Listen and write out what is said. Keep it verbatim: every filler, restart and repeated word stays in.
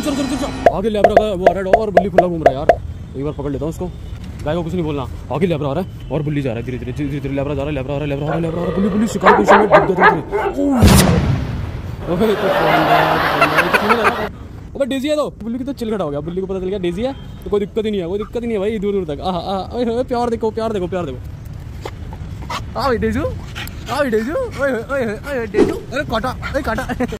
चल चल चल। आगे लेब्रा का वो आ रहा है और बुल्ली खुला घूम रहा है यार। एक बार पकड़ लेता हूँ उसको। गाय को कुछ नहीं बोलना। आगे लेब्रा आ रहा है और बुल्ली जा रहा है धीरे धीरे धीरे धीरे। लेब्रा जा रहा है, लेब्रा आ रहा है, लेब्रा आ रहा है, लेब्रा आ रहा है। बुल्ली बुल्ली शिकार को में डूब गया था। अबे डेजी है तो बुल्ली की तो चिलखटा हो गया। बुल्ली को पता चल गया डेजी है तो कोई दिक्कत ही नहीं है, कोई दिक्कत ही नहीं है भाई। दूर दूर तक आह प्यार देखो प्यार देखो प्यार देखो। आ भाई डेजू, आ भाई डेजू, ओए ओए ओए डेजू, अरे काटा, अरे काटा।